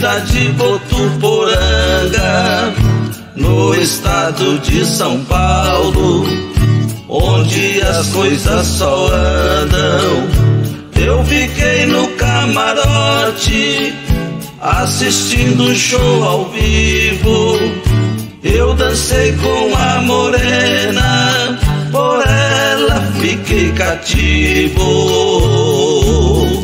cidade de Votuporanga, no estado de São Paulo, onde as coisas só andam. Eu fiquei no camarote, assistindo um show ao vivo. Eu dancei com a morena, por ela fiquei cativo.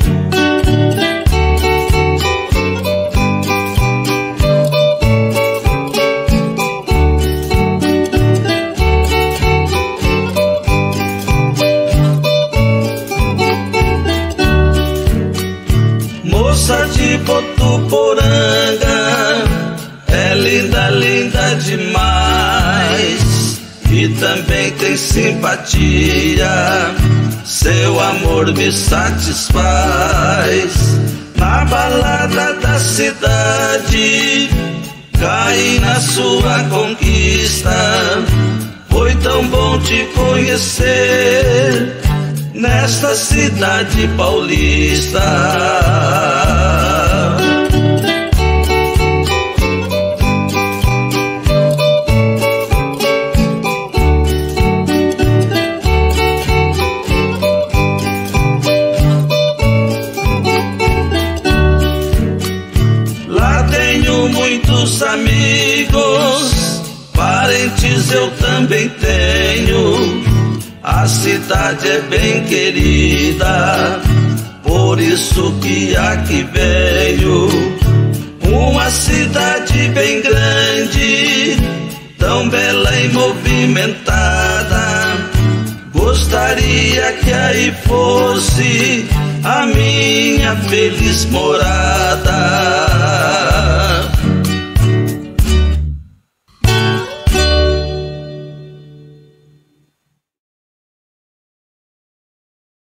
Moça de Votuporanga, é linda, linda demais, e também tem simpatia, seu amor me satisfaz. Na balada da cidade, caí na sua conquista, foi tão bom te conhecer, nesta cidade paulista. Lá tenho muitos amigos, parentes eu também tenho. A cidade é bem querida, por isso que aqui venho. Uma cidade bem grande, tão bela e movimentada. Gostaria que aí fosse a minha feliz morada.